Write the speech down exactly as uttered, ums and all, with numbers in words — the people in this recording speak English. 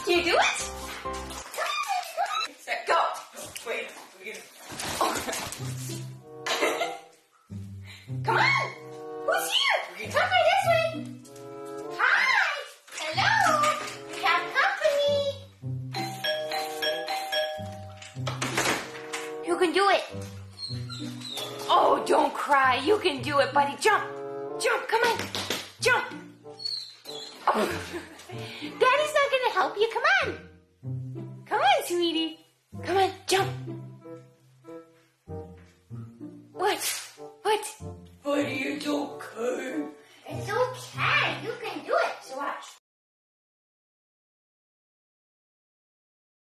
Can you do it? Set, go. Wait. Come on. Who's here? Come by this way. Hi. Hello. We have company. You can do it. Oh, don't cry. You can do it, buddy. Jump. Jump. Come on. Jump. Oh. Daddy's not going to help you. Come on. Come on, sweetie. Come on. Jump. What? What? Buddy, it's okay. It's okay. You can do it. So watch.